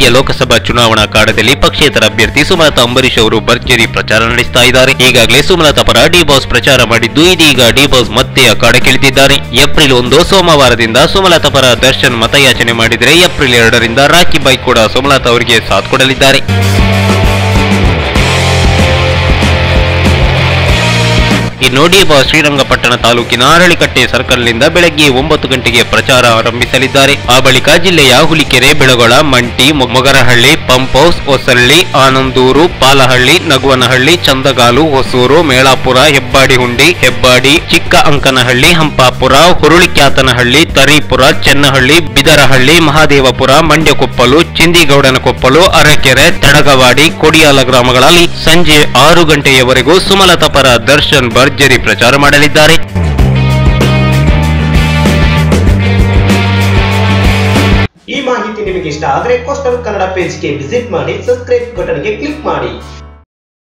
ಮಂಡ್ಯ ಲೋಕಸಭಾ ಚುನಾವಣಾ ಕಾಡದಲ್ಲಿ ಪಕ್ಷೇತರ ಅಭ್ಯರ್ಥಿ ಸುಮಲತಾ ಅಂಬರೀಶ್ ಅವರು ಭರ್ಜರಿ ಪ್ರಚಾರ ನಡೆಸ್ತಾ ಇದ್ದಾರೆ. ಈಗಾಗಲೇ ಸುಮಲತಾ ಪರ ಡಿ ಬಾಸ್ ಪ್ರಚಾರ ಮಾಡಿದ್ದು, ಇದೀಗ ಡಿ ಬಾಸ್ ಮತ್ತೆ ಅಖಾಡಕ್ಕಿಳಿದಿದ್ದಾರೆ. ಏಪ್ರಿಲ್ 1 ಸೋಮವಾರದಿಂದ ಸುಮಲತಾ ಪರ ದರ್ಶನ್ ಮತಯಾಚನೆ ಮಾಡಿದರೆ, ಏಪ್ರಿಲ್ 2ರಿಂದ ರಾಖಿ ಬಾಯ್ ಕೂಡ ಸುಮಲತಾ ಅವರಿಗೆ ಸಾಥ್ ಕೊಡಲಿದ್ದಾರೆ. ಇನ್ನು ಡಿ ಬಾಸ್ ಶ್ರೀರಂಗಪಟ್ಟಣ ತಾಲೂಕಿನ ಅರಳಿಕಟ್ಟೆ ಸರ್ಕಲ್ನಿಂದ ಬೆಳಗ್ಗೆ 9 ಗಂಟೆಗೆ ಪ್ರಚಾರ ಆರಂಭಿಸಲಿದ್ದಾರೆ. ಆ ಬಳಿಕ ಜಿಲ್ಲೆಯ ಹುಲಿಕೆರೆ, ಬೆಳಗೊಳ, ಮಂಟಿ, ಮೊಗರಹಳ್ಳಿ, ಪಂಪ್ ಹೌಸ್, ಹೊಸಳ್ಳಿ, ಆನಂದೂರು, ಪಾಲಹಳ್ಳಿ, ನಗುವನಹಳ್ಳಿ, ಚಂದಗಾಲು, ಹೊಸೂರು, ಮೇಳಾಪುರ, ಹೆಬ್ಬಾಡಿಹುಂಡಿ, ಹೆಬ್ಬಾಡಿ, ಚಿಕ್ಕ ಅಂಕನಹಳ್ಳಿ, ಹಂಪಾಪುರ, ಹುರುಳಿಕ್ಯಾತನಹಳ್ಳಿ, ತರೀಪುರ, ಚೆನ್ನಹಳ್ಳಿ, ಬಿದರಹಳ್ಳಿ, ಮಹಾದೇವಪುರ, ಮಂಡ್ಯಕೊಪ್ಪಲು, ಚಿಂದಿಗೌಡನಕೊಪ್ಪಲು, ಅರಕೆರೆ, ತಡಗವಾಡಿ, ಕೊಡಿಯಾಲ ಗ್ರಾಮಗಳಲ್ಲಿ ಸಂಜೆ 6 ಗಂಟೆಯವರೆಗೂ ಸುಮಲತಾ ಪರ ದರ್ಶನ್ ಭರ್ಜರಿ ಪ್ರಚಾರ ಮಾಡಲಿದ್ದಾರೆ. ಈ ಮಾಹಿತಿ ನಿಮಗೆ ಇಷ್ಟ ಆದರೆ ಕೋಸ್ಟಲ್ ಕನ್ನಡ ಪೇಜ್ಗೆ ವಿಸಿಟ್ ಮಾಡಿ, ಸಬ್ಸ್ಕ್ರೈಬ್ ಬಟನ್ಗೆ ಕ್ಲಿಕ್ ಮಾಡಿ.